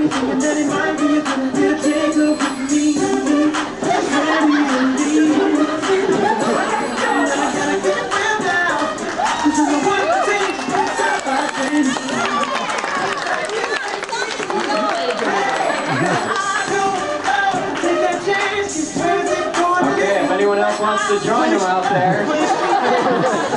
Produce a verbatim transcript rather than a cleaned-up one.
thinking that it might be a good idea to take a look at me. Ready to leave. I gotta get it well now. This is the one that takes step by step. Take that chance, 'cause turns it going. Okay, if anyone else wants to join them out there.